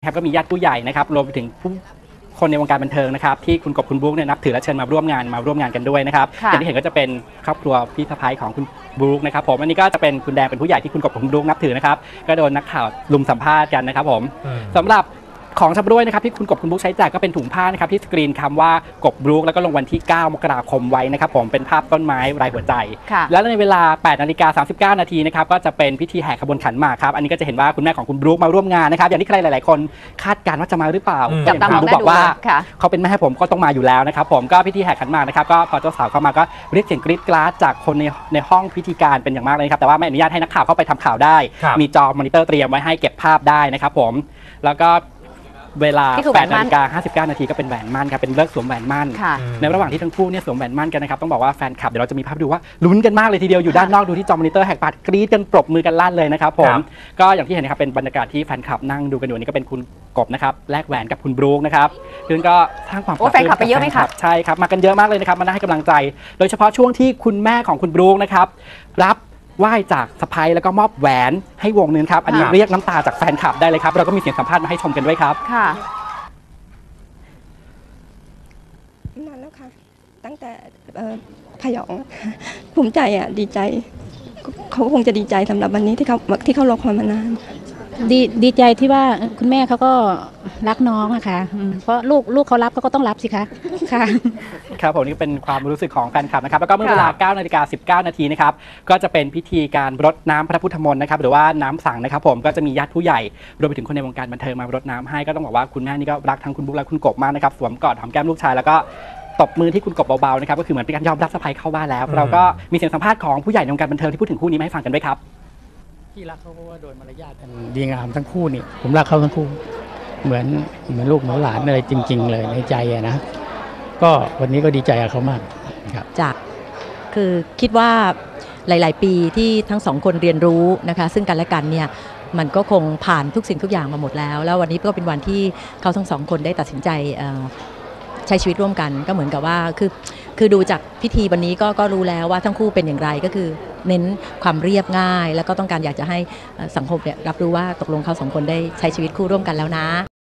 ครับก็มีญาติผู้ใหญ่นะครับรวมไปถึงผู้คนในวงการบันเทิงนะครับที่คุณกบคุณบุ๊กเนี่ยนับถือและเชิญมาร่วมงานกันด้วยนะครับอย่างที่เห็นก็จะเป็นครอบครัวพี่สะใภ้ของคุณบุ๊กนะครับผมอันนี้ก็จะเป็นคุณแดงเป็นผู้ใหญ่ที่คุณกบคุณบุ๊กนับถือนะครับก็โดนนักข่าวลุมสัมภาษณ์กันนะครับผมสำหรับของชำร่วยนะครับที่คุณกบคุณบุ๊กใช้แจกก็เป็นถุงผ้านะครับที่สกรีนคำว่ากบบุ๊กแล้วก็ลงวันที่9 มกราคมไว้นะครับผมเป็นภาพต้นไม้รายหัวใจแล้วในเวลา 8:39 นาทีนะครับก็จะเป็นพิธีแห่ขบวนขันหมากครับอันนี้ก็จะเห็นว่าคุณแม่ของคุณบุ๊กมาร่วมงานนะครับอย่างที่ใครหลายๆคนคาดการณ์ว่าจะมาหรือเปล่าอย่างคุณบุ๊กบอกว่าเขาเป็นแม่ผมก็ต้องมาอยู่แล้วนะครับผมก็พิธีแห่ขันหมากนะครับก็พอเจ้าสาวเข้ามาก็เรียกเสียงกรี๊ดกราดจากคนในห้องพิธีการเป็นอย่างมากเลยครับแต่ว่าไม่อนุญาตให้นักข่าวเข้าไปทำข่าวได้มีจอมอนิเตอร์เตรียมไว้ให้เก็บภาพได้นะครับผมแล้วก็เวลา 8:59 นาทีก็เป็นแหวนมั่นครับเป็นเลิกสวมแหวนมั่นในระหว่างที่ทั้งคู่เนี่ยสวมแหวนมั่นกันนะครับต้องบอกว่าแฟนคลับเดี๋ยวเราจะมีภาพดูว่าลุ้นกันมากเลยทีเดียวอยู่ด้านนอกดูที่จอมอนิเตอร์แหกปากกรี๊ดกันปรบมือกันลั่นเลยนะครับผมก็อย่างที่เห็นนะครับเป็นบรรยากาศที่แฟนคลับนั่งดูกันอยู่นี่ก็เป็นคุณกบนะครับแลกแหวนกับคุณบุ๊กนะครับซึ่งก็สร้างความปลื้มแฟนคลับไปเยอะไหมครับใช่ครับมากันเยอะมากเลยนะครับมาให้กำลังใจโดยเฉพาะช่วงที่คุณแม่ของคุณบุ๊กนะครับรับไหว้จากสะใภ้แล้วก็มอบแหวนให้วงนึงครับอันนี้เรียกน้ำตาจากแฟนคลับได้เลยครับเราก็มีเสียงสัมภาษณ์มาให้ชมกันด้วยครับนานแล้วค่ะตั้งแต่พยองภูมิใจอ่ะดีใจเขาคงจะดีใจสำหรับวันนี้ที่เขารอคอยมานานดีใจที่ว่าคุณแม่เขาก็รักน้องอะค่ะเพราะลูกเขารับเขาก็ต้องรับสิคะค่ะครับผมนี่เป็นความรู้สึกของแฟนคลับนะครับแล้วก็เมื่อเวลา 9:19 นาทีนะครับก็จะเป็นพิธีการรดน้ำพระพุทธมนต์นะครับหรือว่าน้ำสังนะครับผมก็จะมีญาติผู้ใหญ่รวมไปถึงคนในวงการบันเทิงมารดน้ำให้ก็ต้องบอกว่าคุณแม่นี่ก็รักทั้งคุณบุ๊กและคุณกบมากนะครับสวมกอดหอมแก้มลูกชายแล้วก็ตบมือที่คุณกบเบาๆนะครับก็คือเหมือนเป็นการยอมรับสะใภ้เข้าบ้านแล้วเราก็มีเสียงสัมภาษณ์ของผู้ใหญ่ในวงการบันเทิงที่พูดถึงคู่นี้มาให้ฟังกันด้วยครับที่รักเขาเพราะว่าโดยมารยาทกันดีงามทั้งคู่นี่ผมรักเขาทั้งคู่เหมือนลูกเหมือนหลานอะไรจริงๆเลยในใจอะนะก็วันนี้ก็ดีใจกับเขามากครับจากคือคิดว่าหลายๆปีที่ทั้งสองคนเรียนรู้นะคะซึ่งกันและกันเนี่ยมันก็คงผ่านทุกสิ่งทุกอย่างมาหมดแล้ววันนี้ก็เป็นวันที่เขาทั้งสองคนได้ตัดสินใจใช้ชีวิตร่วมกันก็เหมือนกับว่าคือดูจากพิธีวันนี้ก็รู้แล้วว่าทั้งคู่เป็นอย่างไรก็คือเน้นความเรียบง่ายแล้วก็ต้องการอยากจะให้สังคมเนี่ยรับรู้ว่าตกลงเขาสองคนได้ใช้ชีวิตคู่ร่วมกันแล้วนะ